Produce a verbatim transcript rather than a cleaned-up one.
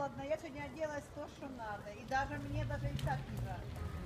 холодно. Я сегодня оделась то, что надо. И даже мне даже и так не жарко.